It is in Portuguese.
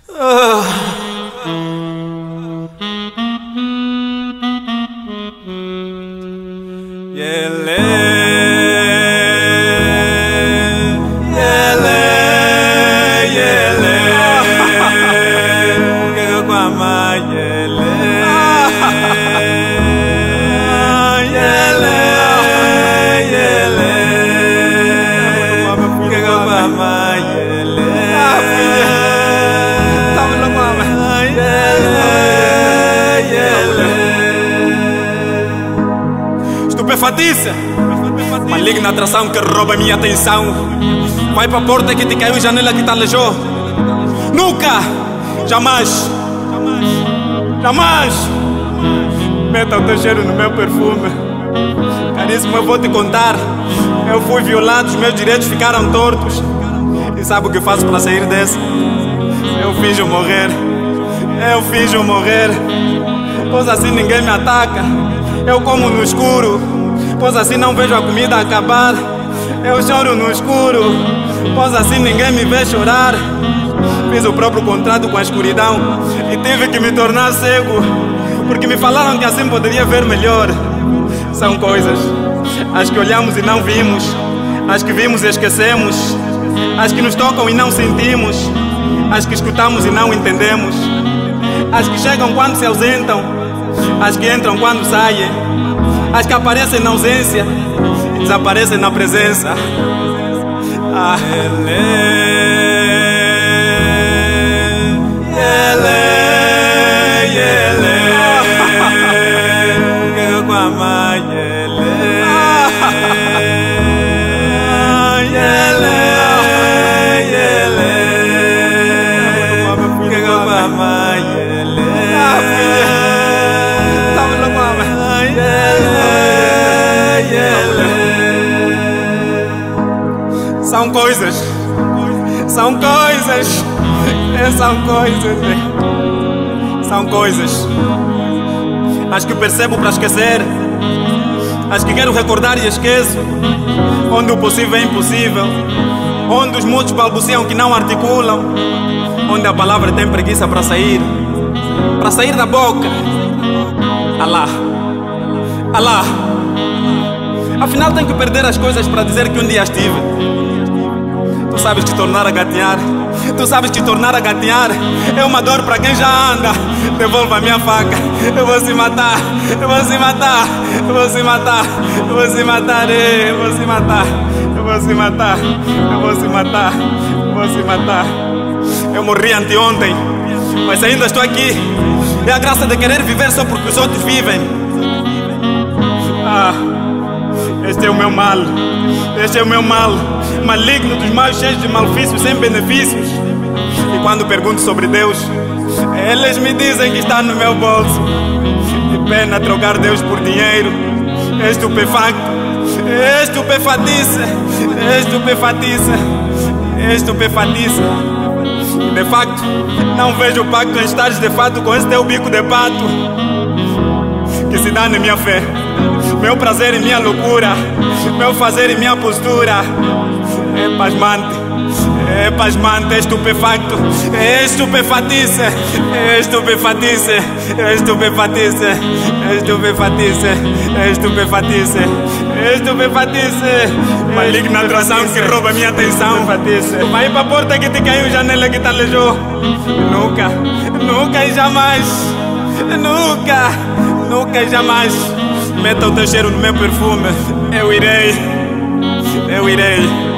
Estupefatícia, maligna atração que rouba minha atenção. Vai pra porta que te caiu, janela que te aleijou. Nunca, jamais, jamais meta o teu cheiro no meu perfume. Caríssimo, eu vou te contar. Eu fui violado, os meus direitos ficaram tortos. E sabe o que faço para sair dessa? Eu finjo morrer. Eu finjo morrer. Pois assim ninguém me ataca. Eu como no escuro, pois assim não vejo a comida acabar. Eu choro no escuro, pois assim ninguém me vê chorar. Fiz o próprio contrato com a escuridão e tive que me tornar cego, porque me falaram que assim poderia ver melhor. São coisas, as que olhamos e não vimos, as que vimos e esquecemos, as que nos tocam e não sentimos, as que escutamos e não entendemos, as que chegam quando se ausentam, as que entram quando saem, as que aparecem na ausência e desaparecem na presença. São coisas, são coisas, são coisas, são coisas. As que percebo para esquecer, as que quero recordar e esqueço. Onde o possível é impossível, onde os mudos balbuciam que não articulam, onde a palavra tem preguiça para sair da boca. Alá, Alá. Afinal tenho que perder as coisas para dizer que um dia estive. Tu sabes te tornar a gatear, tu sabes te tornar a gatear. É uma dor para quem já anda. Devolva a minha faca, eu vou se matar, eu vou se matar, eu vou se matar, eu vou se matar, eu vou se matar, eu vou se matar, eu vou se matar, eu vou se matar. Eu morri anteontem, mas ainda estou aqui. É a graça de querer viver só porque os outros vivem. Este é o meu mal, este é o meu mal, maligno dos males cheios de malefícios sem benefícios. E quando pergunto sobre Deus, eles me dizem que está no meu bolso. Que pena trocar Deus por dinheiro. É estupefacto, é estupefatice, é estupefatice, é estupefatice. E de facto, não vejo pacto em estares de fato com esse teu bico de pato. Que se dá na minha fé, meu prazer e minha loucura, meu fazer e minha postura. É pasmante, é pasmante, é estupefacto, é estupefatice, é estupefatice, é estupefatice, é estupefatice, é estupefatice, é estupefatice. Maligna atração que rouba minha atenção. Vai pra porta que te caiu, janela que te aleijou. Nunca, nunca e jamais, nunca, nunca e jamais meta o teu cheiro no meu perfume. Eu irei, eu irei.